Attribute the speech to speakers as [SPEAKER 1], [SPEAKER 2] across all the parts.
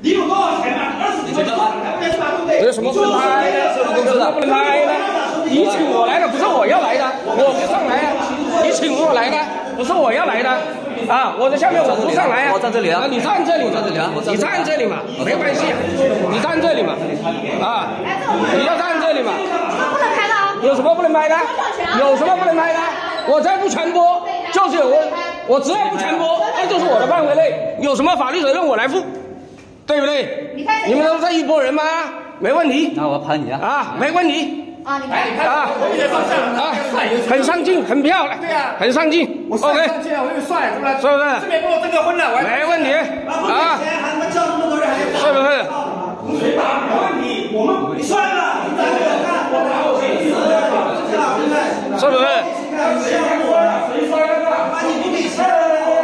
[SPEAKER 1] 你有多少钱嘛？20几万，
[SPEAKER 2] 有什么不能拍的？有什么不能拍的？你请我来的，不是我要来的，我不上来啊！你请我来的，不是我要来的啊！我在下面，我不上来啊！
[SPEAKER 3] 我站这里啊！
[SPEAKER 2] 你站这里，
[SPEAKER 3] 站这里啊！
[SPEAKER 2] 你站这里嘛，没关系，你站这里嘛，啊，你要站这里嘛。
[SPEAKER 4] 不能拍的啊！
[SPEAKER 2] 有什么不能拍的？有什么不能拍的？我再不传播，就是有问。我只要不传播，那就是我的范围内，有什么法律责任我来负，对不对？你们都是一拨人吗？没问题。
[SPEAKER 3] 那我要拍你啊！
[SPEAKER 2] 啊，没问题。
[SPEAKER 4] 啊，你看，
[SPEAKER 2] 啊，很上镜，很漂亮，
[SPEAKER 1] 对呀，
[SPEAKER 2] 很上镜。
[SPEAKER 1] 我
[SPEAKER 2] OK，
[SPEAKER 1] 上镜啊，我又帅，是不是？
[SPEAKER 2] 是不是？
[SPEAKER 1] 这边跟我征个婚了，我
[SPEAKER 2] 没问题。啊，是不是？
[SPEAKER 1] 谁打没问题，我们算了，你站给我看，我打我谁死了？
[SPEAKER 2] 是不是？
[SPEAKER 1] 谁摔了？把你不给钱。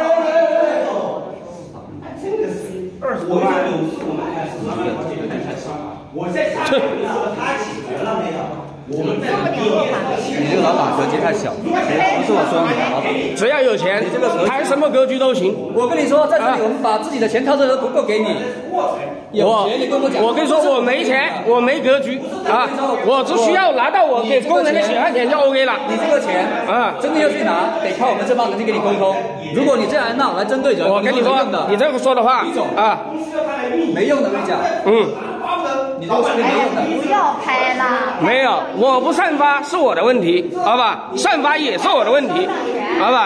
[SPEAKER 1] 真的是20多万，我们还是我在上面的时候，他解决了没有？我们在
[SPEAKER 3] 你这个老板格局太小，不是我说你的老板。
[SPEAKER 2] 只要有钱，谈什么格局都行。
[SPEAKER 3] 我跟你说，在这里我们把自己的钱掏出来不够给你。有钱你跟我讲。
[SPEAKER 2] 我跟你说，我没钱，我没格局啊，我只需要拿到我给工人的血汗钱就 OK 了。
[SPEAKER 3] 你这个钱啊，真的要去拿，得靠我们这帮人去跟你沟通。如果你这样闹来针对人，
[SPEAKER 2] 我跟你说，你这个说的话啊，
[SPEAKER 3] 没用的，我跟你讲。你这个是没用的。
[SPEAKER 4] 不要拍啦！
[SPEAKER 2] 没有，我不散发是我的问题，好吧？散发也是我的问题，好吧？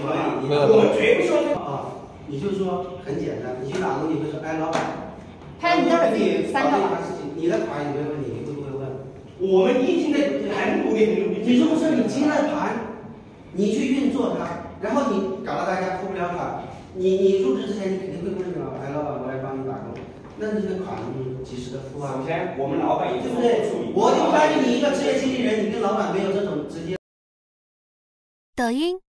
[SPEAKER 5] 你就说很简单，你去打工你会说，哎，老板，
[SPEAKER 4] 拍你的耳机3个吧。
[SPEAKER 5] 你的盘有没有问题？你会不会问？
[SPEAKER 1] 我们已经在很努力，很努力。
[SPEAKER 5] 你如果说你接了盘，你去运作它，然后你搞得大家付不了款，你入职之前你肯定会问老板，哎，老板，我来帮你打工。那这个款你及时的付啊。
[SPEAKER 1] 首先，我们老板也是
[SPEAKER 5] 对不对？我就发现你一个职业经理人，你跟老板没有这种直接。
[SPEAKER 6] 抖音。